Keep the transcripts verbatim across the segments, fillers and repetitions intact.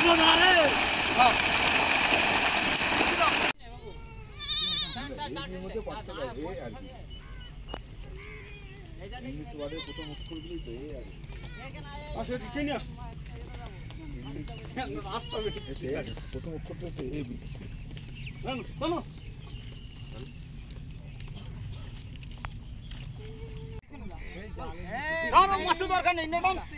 প্রথম অক্ষরটা হচ্ছে A B. দরকার নেই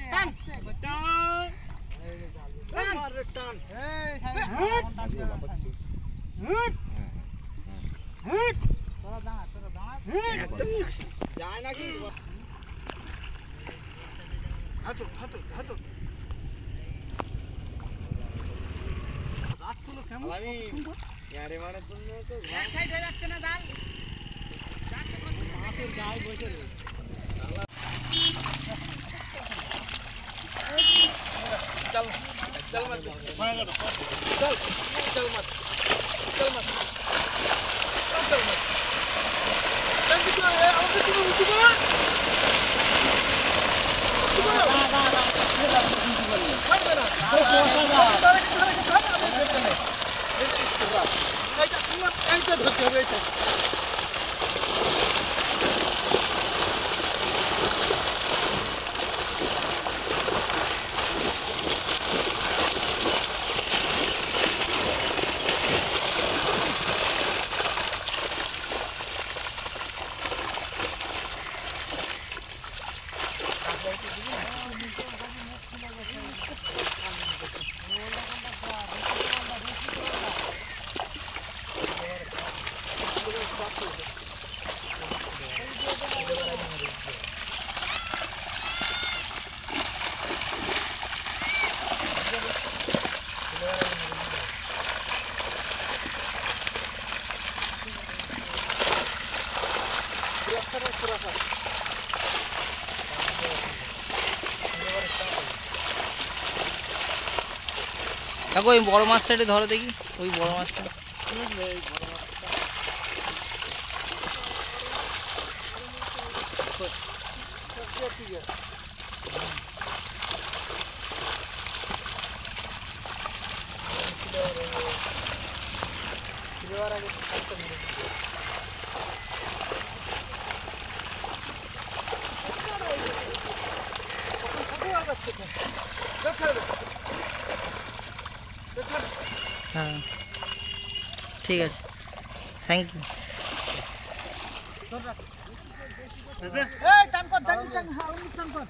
যায় না কিন্তু হাতো হাতো হাতো রাতগুলো কেমন আমি ইয়ারে মানে তুমি তো এক সাইড হয়ে যাচ্ছে না ডাল মাছের গায়ে বসে রয়েছে চল চল মত চল চল মত চল মত চল মত চল কি করে আমাকে তুমি উঠি না দেখো ওই বড় মাছটা একটু ধরো দেখি ওই বড় মাছটা হ্যাঁ ঠিক আছে থ্যাংক ইউ টান কর টান টান হ্যাঁ টান কর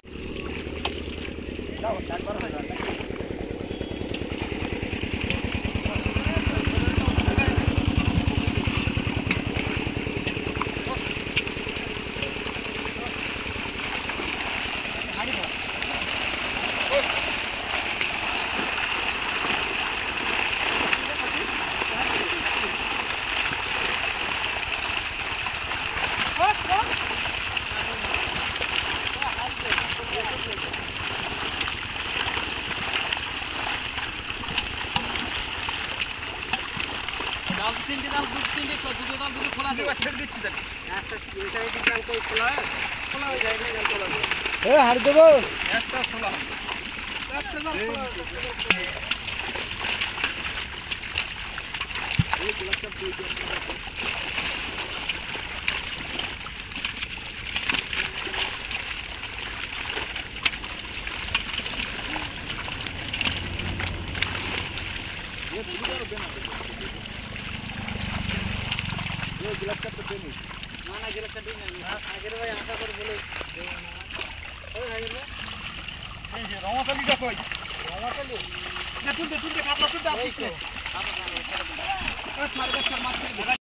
দাও টান কর হার দেবো একটা খোলা একটা না খোলা এই গ্লাসটা দুই দিন ये दूर और बेना ये ग्लासটা তো দেনি না না গ্লাসটা দিই না আগের ভাই আশা করে বলে ওই আগের ভাই এই যে রমাকালিটা কই রমাকালি দেখুন দেখুন কাটলা শুদ্ধ আছে তো কাটলা কাটলা মাছ মাছ